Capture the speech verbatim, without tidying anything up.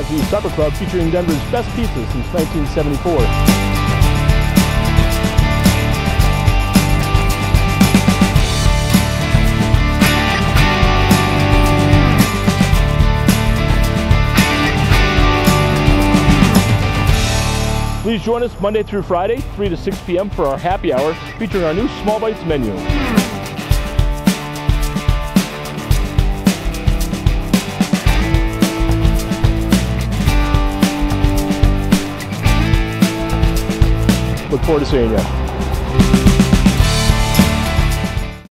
Wazee Supper Club, featuring Denver's best pizza since nineteen seventy-four. Please join us Monday through Friday, three to six p m for our happy hour, featuring our new Small Bites menu. Look forward to seeing you.